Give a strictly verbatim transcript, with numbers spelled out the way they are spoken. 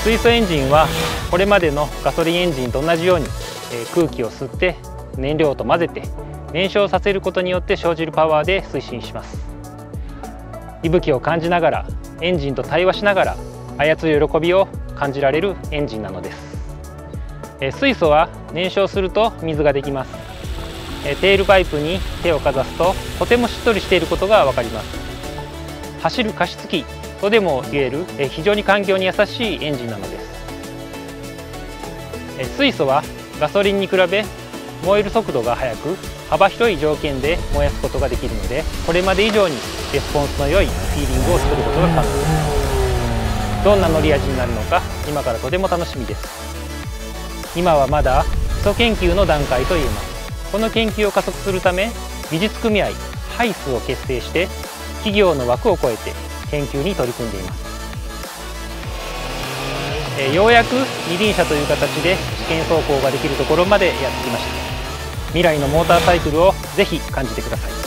水素エンジンはこれまでのガソリンエンジンと同じように空気を吸って燃料と混ぜて燃焼させることによって生じるパワーで推進します。息吹を感じながらエンジンと対話しながら操る喜びを感じられるエンジンなのです。水素は燃焼すると水ができます。テールパイプに手をかざすととてもしっとりしていることが分かります。走る加湿器とでも言える非常に環境に優しいエンジンなのです。水素はガソリンに比べ燃える速度が速く幅広い条件で燃やすことができるので、これまで以上にレスポンスの良いフィーリングを作ることが可能です。どんな乗り味になるのか今からとても楽しみです。今はまだ基礎研究の段階と言えます。この研究を加速するため美術組合ハイスを結成して企業の枠を超えて研究に取り組んでいます。えようやく二輪車という形で試験走行ができるところまでやってきました。未来のモーターサイクルをぜひ感じてください。